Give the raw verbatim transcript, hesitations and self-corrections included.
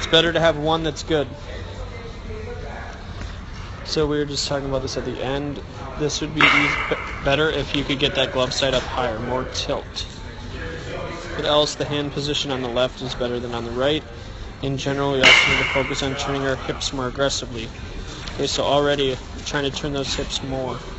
It's better to have one that's good. So we were just talking about this at the end. This would be better if you could get that glove side up higher, more tilt. But else, the hand position on the left is better than on the right. In general, we also need to focus on turning our hips more aggressively. Okay, so already trying to turn those hips more.